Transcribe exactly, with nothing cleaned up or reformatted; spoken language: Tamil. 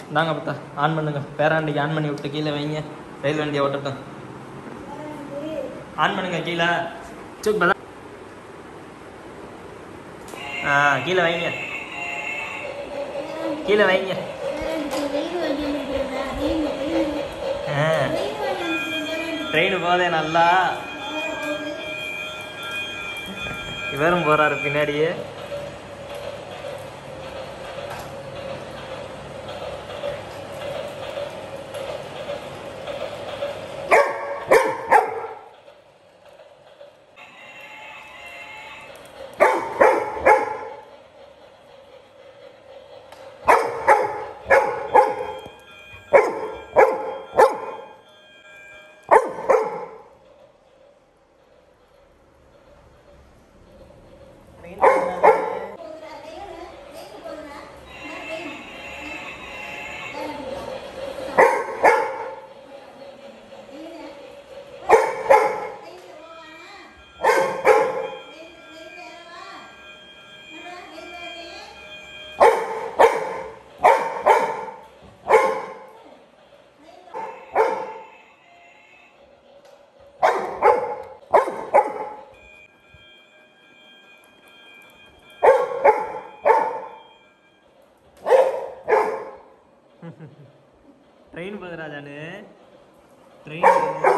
இந்தாங்க பார்த்தா ஆன் பண்ணுங்க. பேராண்டிக்கு ஆன் பண்ணி விட்டு கீழே வைங்க. ரயில் வண்டியை ஓட்டட்டும். ஆன் பண்ணுங்க கீழே. ஆ கீழே வைங்க, கீழே வைங்க. ஆ ட்ரெயின் போதே நல்லா. இவரும் போறாரு பின்னாடியே. ட்ரெயின் போகுது ராஜானு, ட்ரெயின்